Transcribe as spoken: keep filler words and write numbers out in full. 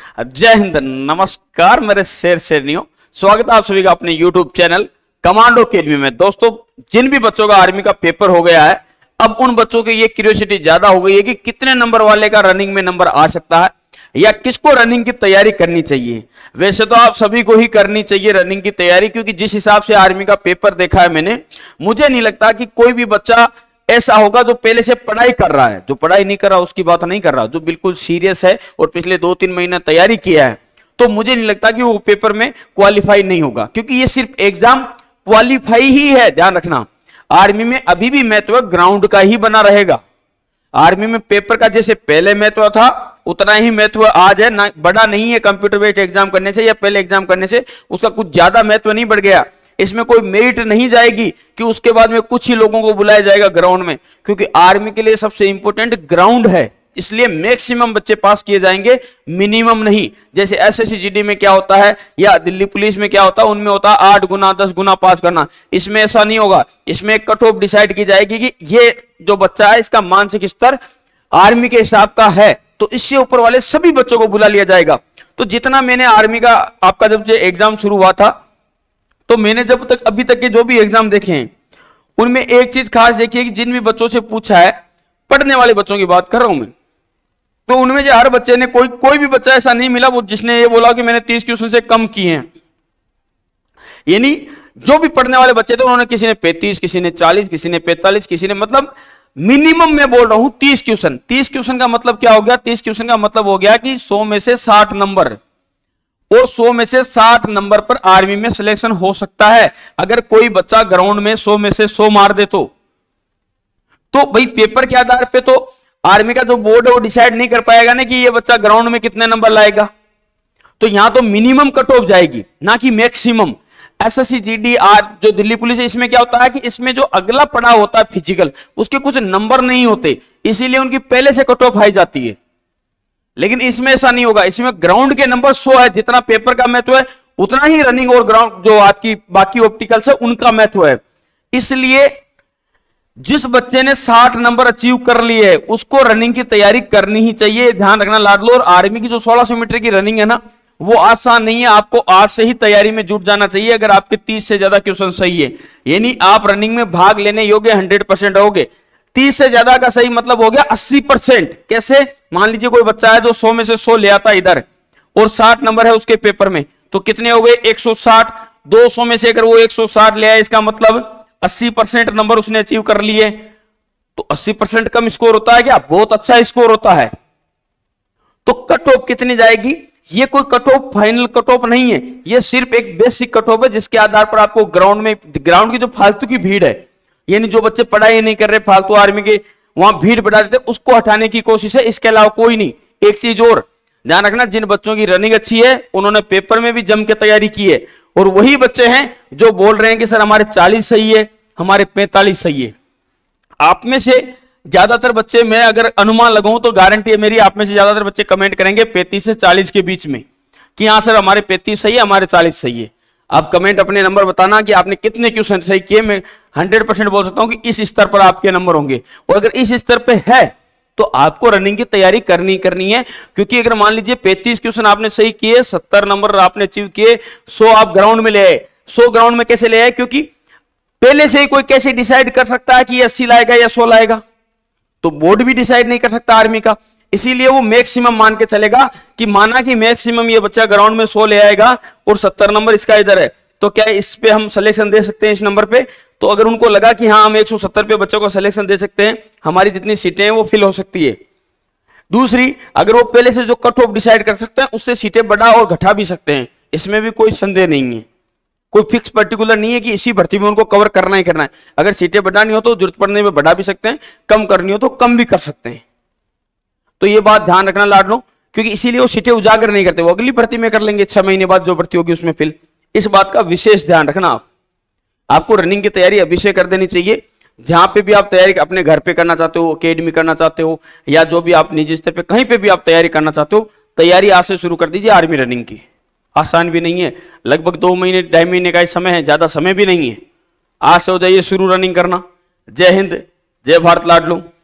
जय हिंद, नमस्कार मेरे शेर शेरनियों, स्वागत है आप सभी का अपने यूट्यूब चैनल कमांडो अकेडमी में। दोस्तों, जिन भी बच्चों का आर्मी का पेपर हो गया है, अब उन बच्चों की ये क्यूरियोसिटी ज्यादा हो गई है कि कितने नंबर वाले का रनिंग में नंबर आ सकता है या किसको रनिंग की तैयारी करनी चाहिए। वैसे तो आप सभी को ही करनी चाहिए रनिंग की तैयारी, क्योंकि जिस हिसाब से आर्मी का पेपर देखा है मैंने, मुझे नहीं लगता कि कोई भी बच्चा ऐसा होगा जो पहले से पढ़ाई कर रहा है। जो पढ़ाई नहीं कर रहा उसकी बात नहीं कर रहा, जो बिल्कुल सीरियस है और पिछले दो तीन महीना तैयारी किया है, तो मुझे नहीं लगता कि वो पेपर में क्वालिफाई नहीं होगा, क्योंकि ये सिर्फ एग्जाम क्वालिफाई ही है। ध्यान रखना, आर्मी में अभी भी महत्व ग्राउंड का ही बना रहेगा। आर्मी में पेपर का जैसे पहले महत्व था उतना ही महत्व आज है, ना बड़ा नहीं है। कंप्यूटर बेस्ड एग्जाम करने से या पहले एग्जाम करने से उसका कुछ ज्यादा महत्व नहीं बढ़ गया। इसमें कोई मेरिट नहीं जाएगी कि उसके बाद में कुछ ही लोगों को बुलाया जाएगा ग्राउंड में, क्योंकि आर्मी के लिए सबसे इंपॉर्टेंट ग्राउंड है। इसलिए मैक्सिमम बच्चे पास किए जाएंगे, मिनिमम नहीं। जैसे एसएससी जीडी में क्या होता है या दिल्ली पुलिस में क्या होता है, उनमें होता है आठ गुना दस गुना पास करना। इसमें ऐसा नहीं होगा। इसमें एक कट ऑफ डिसाइड की जाएगी कि ये जो बच्चा है इसका मानसिक स्तर आर्मी के हिसाब का है, तो इससे ऊपर वाले सभी बच्चों को बुला लिया जाएगा। तो जितना मैंने आर्मी का आपका जब जो एग्जाम शुरू हुआ था, तो मैंने जब तक अभी तक के जो भी एग्जाम देखे हैं उनमें एक चीज खास देखी है कि जिन भी बच्चों से पूछा है, पढ़ने वाले बच्चों की बात कर रहा हूं मैं, तो उनमें जो हर बच्चे ने कोई कोई भी बच्चा ऐसा नहीं मिला वो जिसने ये बोला कि मैंने तीस क्वेश्चन से कम किए हैं। यानी जो भी पढ़ने वाले बच्चे थे उन्होंने, किसी ने पैंतीस, किसी ने चालीस, किसी ने पैंतालीस, किसी ने, मतलब मिनिमम मैं बोल रहा हूं तीस क्वेश्चन। तीस क्वेश्चन का मतलब क्या हो गया? तीस क्वेश्चन का मतलब हो गया कि सौ में से साठ नंबर, और सौ में से साठ नंबर पर आर्मी में सिलेक्शन हो सकता है। अगर कोई बच्चा ग्राउंड में सौ में से सौ मार दे तो तो भाई पेपर के आधार पे तो आर्मी का जो बोर्ड है वो डिसाइड नहीं कर पाएगा ना कि ये बच्चा ग्राउंड में कितने नंबर लाएगा। तो यहां तो मिनिमम कट ऑफ जाएगी, ना कि मैक्सिमम। एसएससी जीडी आर जो दिल्ली पुलिस है, इसमें क्या होता है कि इसमें जो अगला पड़ाव होता है फिजिकल, उसके कुछ नंबर नहीं होते, इसीलिए उनकी पहले से कट ऑफ हाई जाती है। लेकिन इसमें ऐसा नहीं होगा। इसमें ग्राउंड के नंबर सौ है, जितना पेपर का महत्व है उतना ही रनिंग और ग्राउंड जो आज की बाकी ऑप्टिकल्स है उनका महत्व है। इसलिए जिस बच्चे ने साठ नंबर अचीव कर लिए है उसको रनिंग की तैयारी करनी ही चाहिए। ध्यान रखना लाडलो, और आर्मी की जो सोलह सौ मीटर की रनिंग है ना, वो आसान नहीं है। आपको आज से ही तैयारी में जुट जाना चाहिए। अगर आपके तीस से ज्यादा क्वेश्चन सही है, यानी आप रनिंग में भाग लेने योग्य हंड्रेड परसेंट रहोगे। तीस से ज्यादा का सही मतलब हो गया अस्सी परसेंट। कैसे? मान लीजिए कोई बच्चा है जो सौ में से सौ ले आता इधर और साठ नंबर है उसके पेपर में, तो कितने हो गए? एक सौ साठ। दो सौ में से अगर वो एक सौ साठ ले आया, इसका मतलब अस्सी परसेंट नंबर उसने अचीव कर लिए। तो अस्सी परसेंट कम स्कोर होता है क्या? बहुत अच्छा स्कोर होता है। तो कट ऑफ कितनी जाएगी? ये कोई cut off final cut off नहीं है, ये सिर्फ एक बेसिक कट ऑफ है, जिसके आधार पर आपको ग्राउंड में, ग्राउंड की जो फालतू की भीड़ है, यानी जो बच्चे पढ़ाई नहीं कर रहे, फालतू आर्मी के वहां भीड़ बढ़ा देते, उसको हटाने की कोशिश है। इसके अलावा कोई नहीं। एक चीज और ध्यान रखना, जिन बच्चों की रनिंग अच्छी है उन्होंने पेपर में भी जम के तैयारी की है, और वही बच्चे हैं जो बोल रहे हैं कि सर हमारे चालीस सही है, हमारे पैंतालीस सही है। आप में से ज्यादातर बच्चे, मैं अगर अनुमान लगाऊं तो गारंटी है मेरी, आप में से ज्यादातर बच्चे कमेंट करेंगे पैंतीस से चालीस के बीच में कि हाँ सर हमारे पैंतीस सही है, हमारे चालीस सही है। आप कमेंट अपने नंबर बताना कि आपने कितने क्वेश्चन सही किए। मैं हंड्रेड परसेंट बोल सकता हूं कि इस स्तर पर आपके नंबर होंगे, और अगर इस स्तर पे है तो आपको रनिंग की तैयारी करनी करनी है। क्योंकि अगर मान लीजिए पैंतीस क्वेश्चन आपने सही किए, सत्तर नंबर आपने अचीव किए, सौ आप ग्राउंड में ले आए। सौ ग्राउंड में कैसे ले आए? क्योंकि पहले से ही कोई कैसे डिसाइड कर सकता है कि ये अस्सी लाएगा या सौ लाएगा? तो बोर्ड भी डिसाइड नहीं कर सकता आर्मी का, इसीलिए वो मैक्सिमम मान के चलेगा कि माना कि मैक्सिमम ये बच्चा ग्राउंड में सौ ले आएगा और सत्तर नंबर इसका इधर है, तो क्या इस पे हम सिलेक्शन दे सकते हैं इस नंबर पे? तो अगर उनको लगा कि हाँ हम एक सौ सत्तर पे बच्चों को सिलेक्शन दे सकते हैं, हमारी जितनी सीटें हैं वो फिल हो सकती है। दूसरी, अगर वो पहले से जो कट ऑफ डिसाइड कर सकते हैं उससे सीटें बढ़ा और घटा भी सकते हैं, इसमें भी कोई संदेह नहीं है। कोई फिक्स पर्टिकुलर नहीं है कि इसी भर्ती में उनको कवर करना ही करना है। अगर सीटें बढ़ानी हो तो जरूरत पड़ने में बढ़ा भी सकते हैं, कम करनी हो तो कम भी कर सकते हैं। तो ये बात ध्यान रखना लाडलो, क्योंकि इसीलिए वो सीटें उजागर नहीं करते, वो अगली भर्ती में कर लेंगे, छह महीने बाद जो भर्ती होगी उसमें फिल। इस बात का विशेष ध्यान रखना। आप आपको रनिंग की तैयारी अभी से कर देनी चाहिए। जहां पे भी आप तैयारी अपने घर पे करना चाहते हो, अकेडमी करना चाहते हो, या जो भी आप निजी स्तर पे कहीं पे भी आप तैयारी करना चाहते हो, तैयारी आज से शुरू कर दीजिए। आर्मी रनिंग की आसान भी नहीं है, लगभग दो महीने ढाई महीने का समय है, ज्यादा समय भी नहीं है। आज से हो जाइए शुरू रनिंग करना। जय हिंद, जय भारत लाडलो।